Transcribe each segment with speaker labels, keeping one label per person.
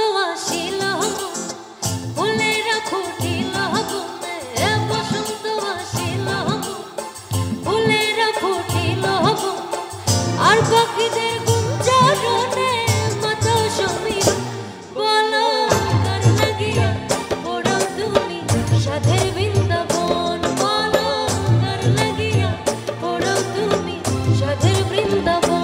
Speaker 1: আসিল ফুলেরা ফুটিল বনে, বসন্ত আসিল ফুলেরা ফুটিল বনে, আর পাখিদের গুঞ্জরণে মাথা সমীর বলো কার লাগিয়া পড়াও তুমি সাধের বৃন্দাবন, বলো কার লাগিয়া পড়াও তুমি সাধের বৃন্দাবন।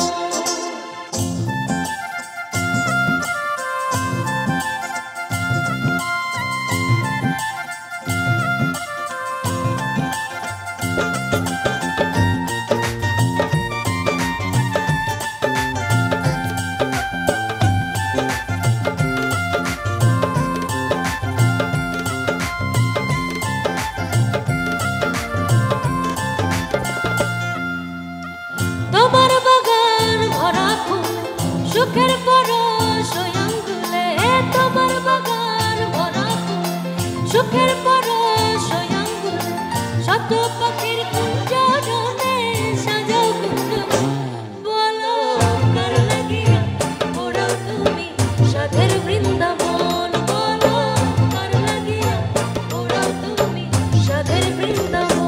Speaker 1: তোমার বাগান ভরা ফুল সুখের পরশ আঙ্গুলে, তোমার বাগান ভরা ফুল সুখের পরশ আঙ্গুলে, শত পাখির কুঞ্জরণে সাজাও কুঞ্জন, বলো কার লাগিয়া পড়াও তুমি সাধের বৃন্দাবন, বলো কার লাগিয়া পড়াও তুমি সাধের বৃন্দাবন।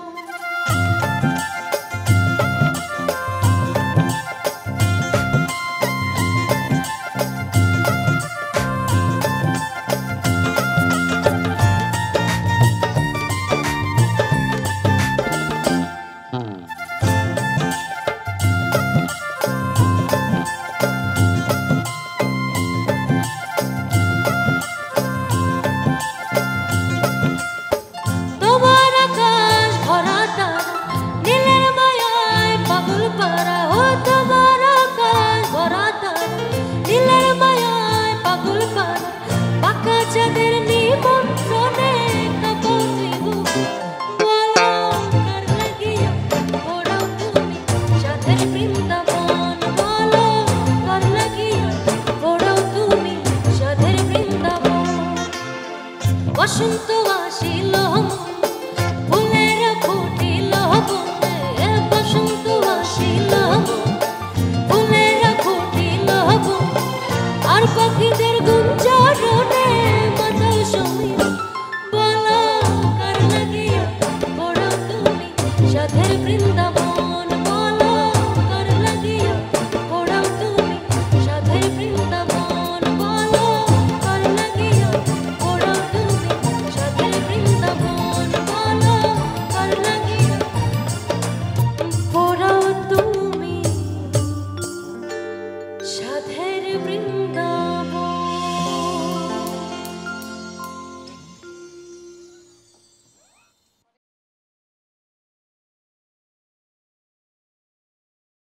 Speaker 1: তোমার আকাশ ভরা তারা নীলের মায়ায় পাগল পারা, ও তোমার আকাশ ভরা তারা নীলের মায়ায় পাগল পারা, পাকা চাঁদের নিমন্ত্রণে কাঁপাও ত্রিভুবন, বলো কার লাগিয়া পড়াও তুমি সাধের বৃন্দাবন, বলো কার লাগিয়া পড়াও তুমি সাধের বৃন্দাবন। বসন্ত আসিল ফুলেরা ফুটিল বনে, বসন্ত আসিল ফুলেরা ফুটিল বনে, আর পাখিদের